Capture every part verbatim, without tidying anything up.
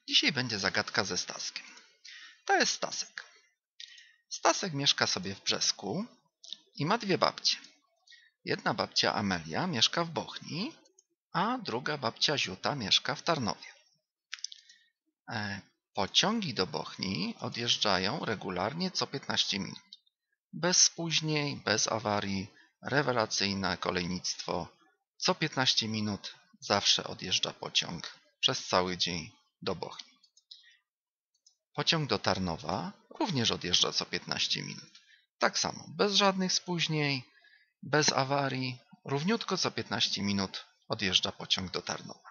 Dzisiaj będzie zagadka ze Staskiem. To jest Stasek. Stasek mieszka sobie w Brzesku i ma dwie babcie. Jedna babcia Amelia mieszka w Bochni, a druga babcia Ziuta mieszka w Tarnowie. Pociągi do Bochni odjeżdżają regularnie co piętnaście minut. Bez spóźnień, bez awarii, rewelacyjne kolejnictwo. Co piętnaście minut zawsze odjeżdża pociąg przez cały dzień do Bochni. Pociąg do Tarnowa również odjeżdża co piętnaście minut. Tak samo, bez żadnych spóźnień, bez awarii, równiutko co piętnaście minut odjeżdża pociąg do Tarnowa.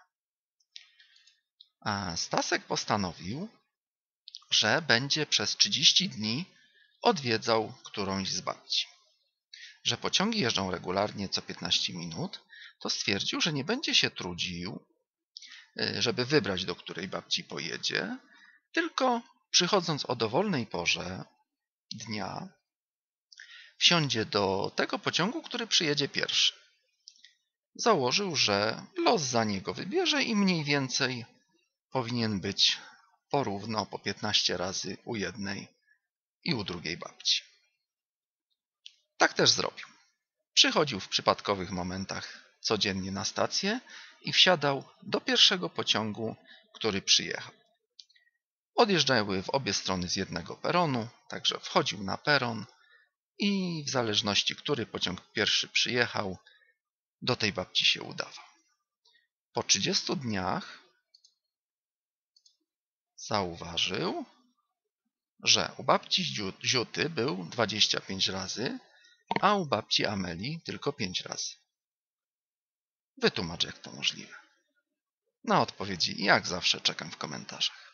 A Stasek postanowił, że będzie przez trzydzieści dni odwiedzał którąś z babci. Że pociągi jeżdżą regularnie co piętnaście minut, to stwierdził, że nie będzie się trudził, żeby wybrać, do której babci pojedzie, tylko przychodząc o dowolnej porze dnia, wsiądzie do tego pociągu, który przyjedzie pierwszy. Założył, że los za niego wybierze i mniej więcej powinien być porówno po piętnaście razy u jednej i u drugiej babci. Tak też zrobił. Przychodził w przypadkowych momentach codziennie na stację i wsiadał do pierwszego pociągu, który przyjechał. Odjeżdżały w obie strony z jednego peronu, także wchodził na peron i w zależności, który pociąg pierwszy przyjechał, do tej babci się udawał. Po trzydziestu dniach zauważył, że u babci Ziuty był dwadzieścia pięć razy, a u babci Amelii tylko pięć razy. Wytłumacz, jak to możliwe. Na odpowiedzi jak zawsze czekam w komentarzach.